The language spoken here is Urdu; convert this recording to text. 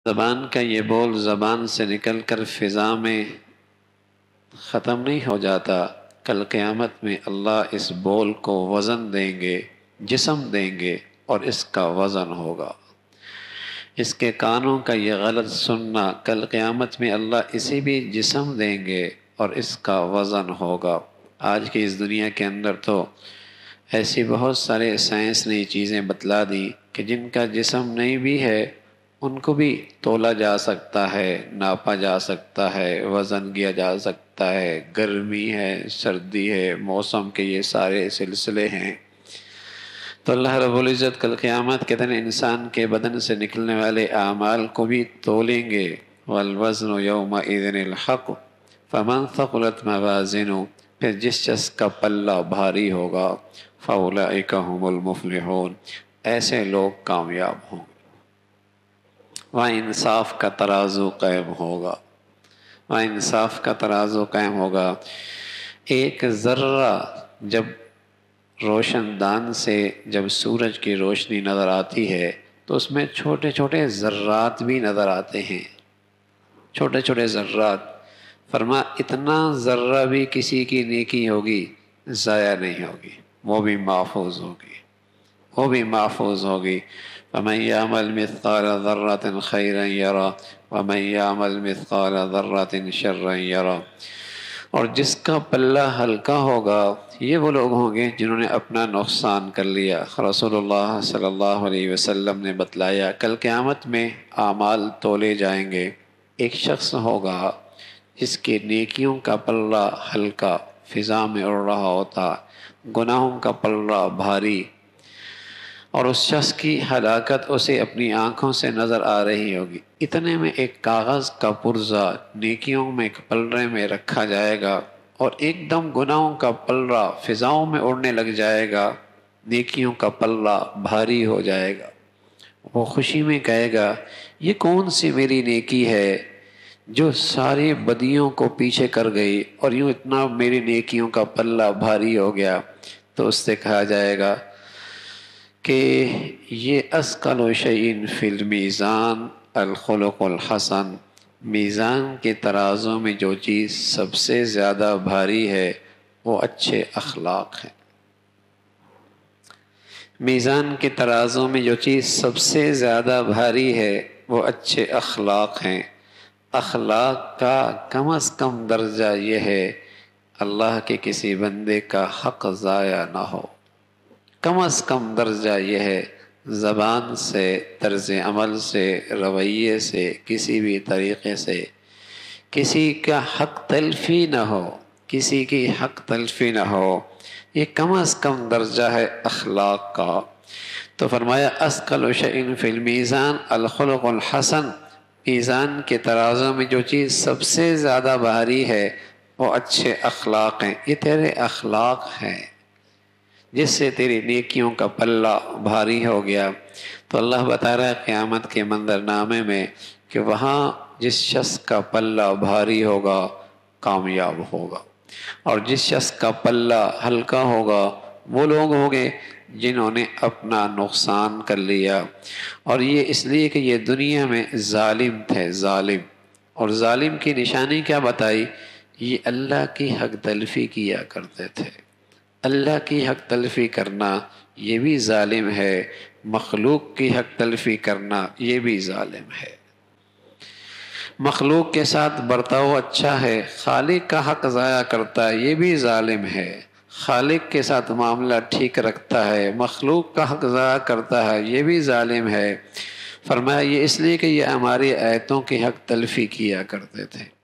زبان کا یہ بول زبان سے نکل کر فضا میں ختم نہیں ہو جاتا، کل قیامت میں اللہ اس بول کو وزن دیں گے، جسم دیں گے، اور اس کا وزن ہوگا۔ اس کے کانوں کا یہ غلط سننا، کل قیامت میں اللہ اسے بھی جسم دیں گے اور اس کا وزن ہوگا۔ آج کی اس دنیا کے اندر تو ایسی بہت سارے سائنس نے چیزیں بتلا دی کہ جن کا جسم نہیں بھی ہے ان کو بھی تولا جا سکتا ہے، ناپا جا سکتا ہے، وزن کیا جا سکتا ہے۔ گرمی ہے، سردی ہے، موسم کے یہ سارے سلسلے ہیں۔ تو اللہ رب العزت کل قیامت کے دن انسان کے بدن سے نکلنے والے اعمال کو بھی تولیں گے۔ والوزن یومئذ الحق فمن ثقلت موازینہ، پھر جس شخص کا پلہ بھاری ہوگا فاولئک هم المفلحون، ایسے لوگ کامیاب ہوں گے۔ وہاں انصاف کا ترازو قائم ہوگا، وہاں انصاف کا ترازو قائم ہوگا۔ ایک ذرہ جب روشن دان سے جب سورج کی روشنی نظر آتی ہے تو اس میں چھوٹے چھوٹے ذرات بھی نظر آتے ہیں، چھوٹے چھوٹے ذرات۔ فرما اتنا ذرہ بھی کسی کی نیکی ہوگی ضائع نہیں ہوگی، وہ بھی محفوظ ہوگی، وہ بھی محفوظ ہوگی۔ وَمَن يَعْمَلْ مِثْقَالَ ذَرَّةٍ خَيْرًا يَرَهُ وَمَن يَعْمَلْ مِثْقَالَ ذَرَّةٍ شَرًّا يَرَهُ۔ اور جس کا پلہ ہلکا ہوگا یہ وہ لوگ ہوں گے جنہوں نے اپنا نقصان کر لیا۔ رسول اللہ صلی اللہ علیہ وسلم نے بتلایا کل قیامت میں اعمال تولے جائیں گے۔ ایک شخص ہوگا جس کے نیکیوں کا پلہ ہلکا فضا میں اڑ رہا ہوتا، گناہوں کا پلہ بھاری، اور اس شخص کی ہلاکت اسے اپنی آنکھوں سے نظر آ رہی ہوگی۔ اتنے میں ایک کاغذ کا پرزہ نیکیوں میں ایک پلڑے میں رکھا جائے گا اور ایک دم گناہوں کا پلڑا فضاؤں میں اڑنے لگ جائے گا، نیکیوں کا پلہ بھاری ہو جائے گا۔ وہ خوشی میں کہے گا یہ کون سی میری نیکی ہے جو ساری بدیوں کو پیچھے کر گئی اور یوں اتنا میری نیکیوں کا پلہ بھاری ہو گیا۔ تو اس سے کہا جائے گا کہ یہ اثقل شیء فی المیزان الخلق الحسن، میزان کے ترازو میں جو چیز سب سے زیادہ بھاری ہے وہ اچھے اخلاق ہیں۔ میزان کے ترازو میں جو چیز سب سے زیادہ بھاری ہے وہ اچھے اخلاق ہیں۔ اخلاق کا کم از کم درجہ یہ ہے اللہ کے کسی بندے کا حق ضائع نہ ہو، کم از کم درجہ یہ ہے زبان سے، طرز عمل سے، رویے سے، کسی بھی طریقے سے کسی کا حق تلفی نہ ہو، کسی کی حق تلفی نہ ہو۔ یہ کم از کم درجہ ہے اخلاق کا۔ تو فرمایا اثقل شیء فی المیزان الخلق الحسن، میزان کے ترازو میں جو چیز سب سے زیادہ بھاری ہے وہ اچھے اخلاق ہیں۔ یہ تیرے اخلاق ہیں جس سے تیری نیکیوں کا پلہ بھاری ہو گیا۔ تو اللہ بتا رہا ہے قیامت کے منظرنامے میں کہ وہاں جس شخص کا پلہ بھاری ہوگا کامیاب ہوگا، اور جس شخص کا پلہ ہلکا ہوگا وہ لوگ ہوں گے جنہوں نے اپنا نقصان کر لیا۔ اور یہ اس لیے کہ یہ دنیا میں ظالم تھے، ظالم، اور ظالم کی نشانی کیا بتائی؟ یہ اللہ کی حق تلفی کیا کرتے تھے۔ اللہ کی حق تلفی کرنا یہ بھی ظالم ہے، مخلوق کی حق تلفی کرنا یہ بھی ظالم ہے۔ مخلوق کے ساتھ برتاؤ اچھا ہے، خالق کا حق ضائع کرتا ہے یہ بھی ظالم ہے۔ خالق کے ساتھ معاملہ ٹھیک رکھتا ہے، مخلوق کا حق ضائع کرتا ہے یہ بھی ظالم ہے۔ فرمایا یہ اس لیے کہ یہ ہماری آیتوں کی حق تلفی کیا کرتے تھے۔